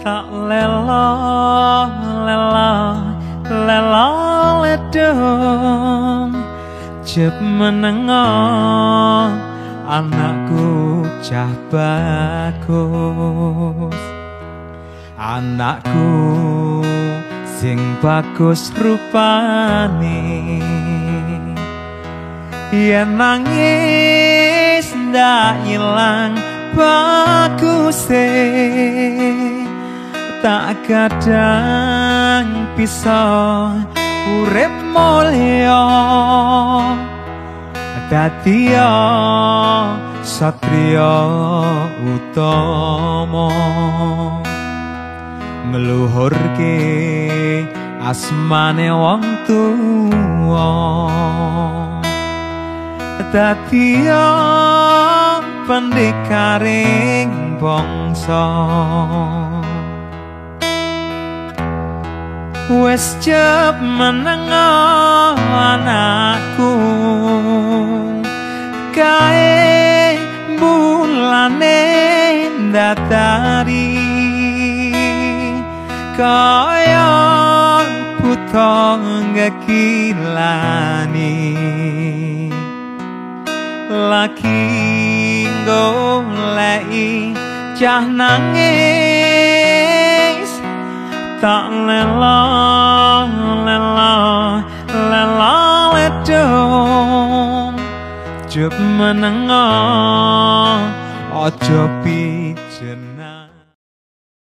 tak lelo lelo lelo ledong jep menengo anakku cah bagus anakku sing bagus rupane yen nangis ndak ilang baguse tak kadang bisa urip mulya dadi satriya utama ngluhurke asmane wong tuwa dadi pendikaring bangsa wis jep menengo anakku kae bulane ndatari kaya buta ngekilani lagi goleki cah nangis tak lelo lelo lelo ledong jep menengo aja pi